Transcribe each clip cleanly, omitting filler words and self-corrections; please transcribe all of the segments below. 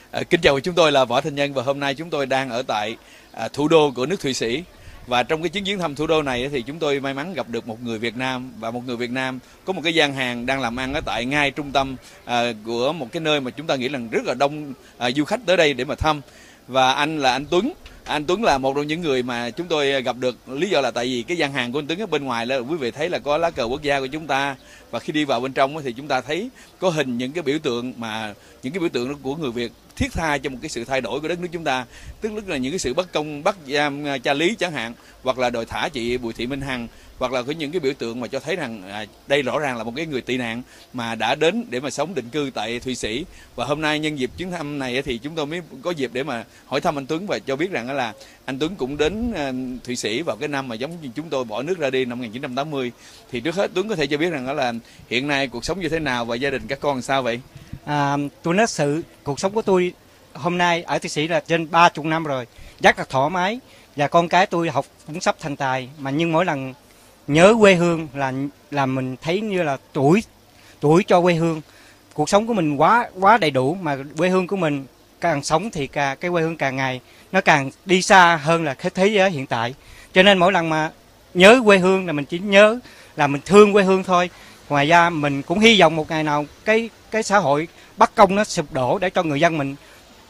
Kính chào, chúng tôi là Võ Thanh Nhân và hôm nay chúng tôi đang ở tại thủ đô của nước Thụy Sĩ. Và trong cái chuyến thăm thủ đô này thì chúng tôi may mắn gặp được một người Việt Nam, và một người Việt Nam có một cái gian hàng đang làm ăn ở tại ngay trung tâm của một cái nơi mà chúng ta nghĩ là rất là đông du khách tới đây để mà thăm. Và anh là anh Tuấn. Anh Tuấn là một trong những người mà chúng tôi gặp được, lý do là tại vì cái gian hàng của anh Tuấn ở bên ngoài là quý vị thấy là có lá cờ quốc gia của chúng ta, và khi đi vào bên trong thì chúng ta thấy có hình những cái biểu tượng của người Việt thiết tha cho một cái sự thay đổi của đất nước chúng ta, tức là những cái sự bất công, bắt giam cha Lý chẳng hạn, hoặc là đòi thả chị Bùi Thị Minh Hằng, hoặc là có những cái biểu tượng mà cho thấy rằng đây rõ ràng là một cái người tị nạn mà đã đến để mà sống định cư tại Thụy Sĩ. Và hôm nay nhân dịp chuyến thăm này thì chúng tôi mới có dịp để mà hỏi thăm anh Tuấn và cho biết rằng là anh Tuấn cũng đến Thụy Sĩ vào cái năm mà giống như chúng tôi bỏ nước ra đi, năm 1980. Thì trước hết Tuấn có thể cho biết rằng đó là hiện nay cuộc sống như thế nào và gia đình các con sao vậy? Tôi nói sự cuộc sống của tôi hôm nay ở Thụy Sĩ là trên 30 năm rồi, rất là thoải mái, và con cái tôi học cũng sắp thành tài. Mà nhưng mỗi lần nhớ quê hương là mình thấy như là tuổi cho quê hương. Cuộc sống của mình quá đầy đủ, mà quê hương của mình càng sống thì cái quê hương càng ngày nó càng đi xa hơn là cái thế giới hiện tại. Cho nên mỗi lần mà nhớ quê hương là mình chỉ nhớ là mình thương quê hương thôi. Ngoài ra mình cũng hy vọng một ngày nào cái xã hội bất công nó sụp đổ để cho người dân mình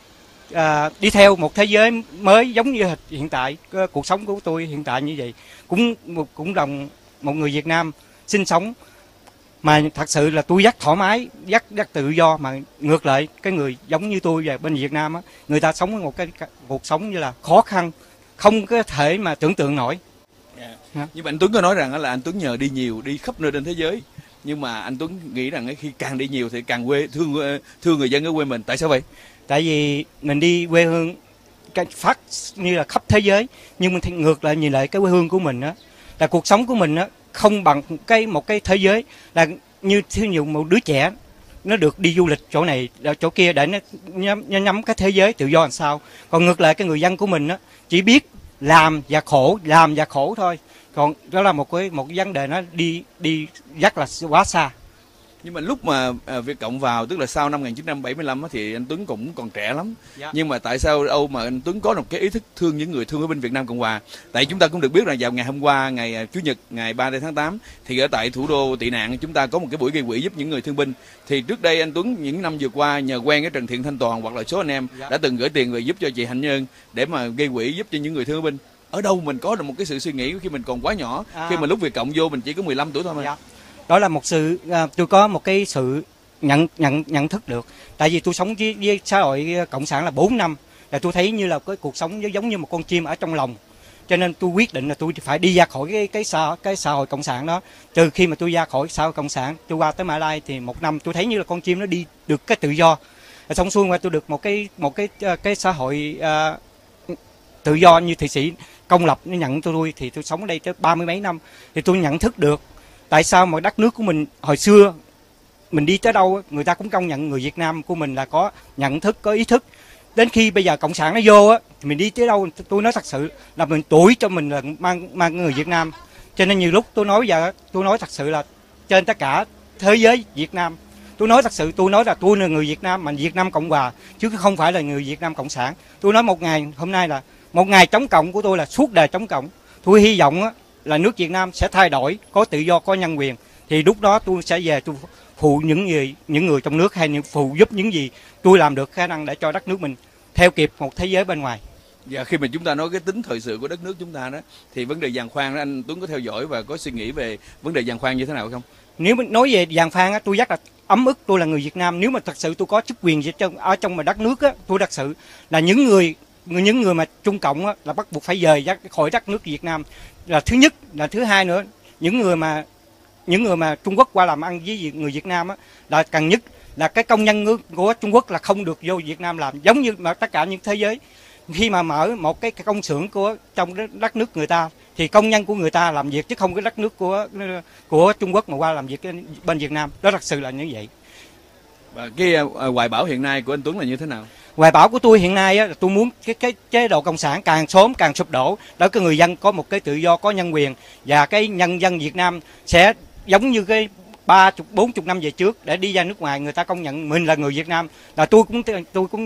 đi theo một thế giới mới giống như hiện tại. Cuộc sống của tôi hiện tại như vậy, cũng đồng một người Việt Nam sinh sống mà thật sự là tôi rất thoải mái, rất tự do. Mà ngược lại cái người giống như tôi và bên Việt Nam á, người ta sống một cái cuộc sống như là khó khăn, không có thể mà tưởng tượng nổi. Nhưng mà anh Tuấn có nói rằng là anh Tuấn nhờ đi nhiều, đi khắp nơi trên thế giới, nhưng mà anh Tuấn nghĩ rằng khi càng đi nhiều thì càng thương người dân ở quê mình. Tại sao vậy? Tại vì mình đi quê hương phát như là khắp thế giới, nhưng mà ngược lại nhìn lại cái quê hương của mình á, là cuộc sống của mình á không bằng một cái thế giới. Là như nhiều một đứa trẻ nó được đi du lịch chỗ này chỗ kia để nó nhắm cái thế giới tự do làm sao. Còn ngược lại cái người dân của mình á chỉ biết làm và khổ thôi. Còn đó là một vấn đề nó đi rất là quá xa. Nhưng mà lúc mà Việt Cộng vào, tức là sau năm 1975 thì anh Tuấn cũng còn trẻ lắm. Nhưng mà tại sao mà anh Tuấn có một cái ý thức thương những người thương ở bên Việt Nam Cộng Hòa? Tại chúng ta cũng được biết là vào ngày hôm qua, ngày Chủ nhật, ngày 30 tháng 8 thì ở tại thủ đô tị nạn chúng ta có một cái buổi gây quỹ giúp những người thương binh. Thì trước đây anh Tuấn những năm vừa qua nhờ quen cái Trần Thiện Thanh Toàn hoặc là số anh em đã từng gửi tiền về giúp cho chị Hạnh Nhân để mà gây quỹ giúp cho những người thương binh. Ở đâu mình có được một cái sự suy nghĩ khi mình còn quá nhỏ, khi mà lúc Việt Cộng vô mình chỉ có 15 tuổi thôi mà. Đó là một sự tôi có một cái sự nhận thức được. Tại vì tôi sống với xã hội cộng sản là 4 năm, là tôi thấy như là cái cuộc sống giống như một con chim ở trong lòng. Cho nên tôi quyết định là tôi phải đi ra khỏi cái xã hội cộng sản đó. Từ khi mà tôi ra khỏi xã hội cộng sản, tôi qua tới Mã Lai thì 1 năm tôi thấy như là con chim nó đi được cái tự do. Xong xuôi qua tôi được một cái xã hội tự do như Thụy Sĩ công lập nó nhận tôi, thì tôi sống ở đây tới 30 mấy năm thì tôi nhận thức được tại sao mà đất nước của mình hồi xưa mình đi tới đâu người ta cũng công nhận người Việt Nam của mình là có nhận thức, có ý thức. Đến khi bây giờ cộng sản nó vô á, mình đi tới đâu tôi nói thật sự là mình tuổi cho mình là mang người Việt Nam. Cho nên nhiều lúc tôi nói thật sự là trên tất cả thế giới Việt Nam, tôi nói là tôi là người Việt Nam mà Việt Nam Cộng Hòa chứ không phải là người Việt Nam Cộng sản. Tôi nói một ngày hôm nay là một ngày chống cộng của tôi là suốt đời chống cộng. Tôi hy vọng á là nước Việt Nam sẽ thay đổi, có tự do, có nhân quyền, thì lúc đó tôi sẽ về tôi phụ những người trong nước, hay phụ giúp những gì tôi làm được khả năng để cho đất nước mình theo kịp một thế giới bên ngoài. Và khi mà chúng ta nói cái tính thời sự của đất nước chúng ta đó, thì vấn đề giàn khoan đó, anh Tuấn có theo dõi và có suy nghĩ về vấn đề giàn khoan như thế nào không? Nếu mà nói về giàn khoan á, tôi rất là ấm ức. Tôi là người Việt Nam, nếu mà thật sự tôi có chức quyền gì ở trong mà đất nước á, tôi thật sự là những người mà Trung Cộng á, là bắt buộc phải rời khỏi đất nước Việt Nam là thứ nhất. Là thứ hai nữa, những người mà Trung Quốc qua làm ăn với người Việt Nam á, là cần nhất là cái công nhân của Trung Quốc là không được vô Việt Nam làm, giống như mà tất cả những thế giới. Khi mà mở một cái công xưởng trong đất nước người ta thì công nhân của người ta làm việc, chứ không cái đất nước của Trung Quốc mà qua làm việc bên Việt Nam. Đó thật sự là như vậy. Và cái hoài bão hiện nay của anh Tuấn là như thế nào? Hoài bão của tôi hiện nay á, là tôi muốn cái chế độ cộng sản càng sớm càng sụp đổ, để cái người dân có một cái tự do, có nhân quyền, và cái nhân dân Việt Nam sẽ giống như cái 30-40 năm về trước, để đi ra nước ngoài người ta công nhận mình là người Việt Nam. Là tôi cũng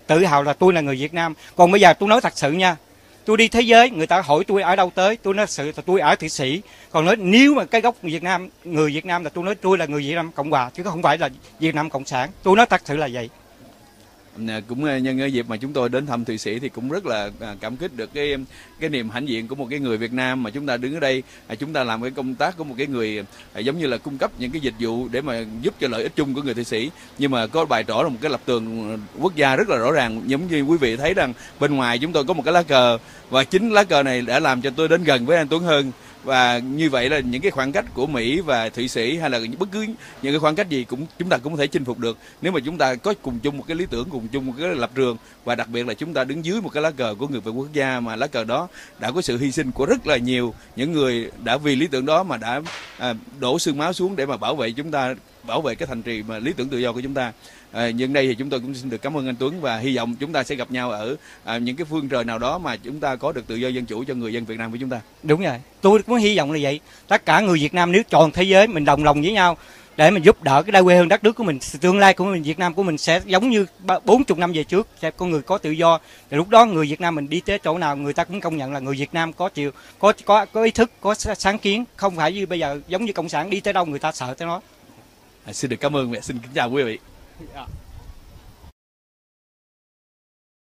tự hào là tôi là người Việt Nam. Còn bây giờ tôi nói thật sự nha, tôi đi thế giới người ta hỏi tôi ở đâu tới, tôi nói thật sự là tôi ở Thụy Sĩ. Còn nói nếu mà cái gốc Việt Nam, người Việt Nam là tôi nói tôi là người Việt Nam Cộng Hòa chứ không phải là Việt Nam Cộng sản. Tôi nói thật sự là vậy. Cũng nhân cái dịp mà chúng tôi đến thăm Thụy Sĩ thì cũng rất là cảm kích được cái niềm hãnh diện của một cái người Việt Nam mà chúng ta đứng ở đây, chúng ta làm cái công tác của một cái người giống như là cung cấp những cái dịch vụ để mà giúp cho lợi ích chung của người Thụy Sĩ, nhưng mà có bày tỏ là một cái lập trường quốc gia rất là rõ ràng. Giống như quý vị thấy rằng bên ngoài chúng tôi có một cái lá cờ, và chính lá cờ này đã làm cho tôi đến gần với anh Tuấn hơn. Và như vậy là những cái khoảng cách của Mỹ và Thụy Sĩ hay là bất cứ những cái khoảng cách gì chúng ta cũng có thể chinh phục được nếu mà chúng ta có cùng chung một cái lý tưởng, cùng chung một cái lập trường, và đặc biệt là chúng ta đứng dưới một cái lá cờ của người Việt quốc gia, mà lá cờ đó đã có sự hy sinh của rất là nhiều những người đã vì lý tưởng đó mà đã đổ xương máu xuống để mà bảo vệ chúng ta, bảo vệ cái thành trì mà lý tưởng tự do của chúng ta. Nhưng đây thì chúng tôi cũng xin được cảm ơn anh Tuấn, và hy vọng chúng ta sẽ gặp nhau ở những cái phương trời nào đó mà chúng ta có được tự do dân chủ cho người dân Việt Nam của chúng ta. Đúng rồi, tôi cũng hy vọng là vậy. Tất cả người Việt Nam nếu toàn thế giới mình đồng lòng với nhau để mình giúp đỡ cái quê hương đất nước của mình, tương lai của mình, Việt Nam của mình sẽ giống như 40 năm về trước, sẽ con người có tự do. Thì lúc đó người Việt Nam mình đi tới chỗ nào người ta cũng công nhận là người Việt Nam có ý thức, có sáng kiến, không phải như bây giờ giống như cộng sản đi tới đâu người ta sợ tới nó. Xin được cảm ơn và xin kính chào quý vị. Yeah.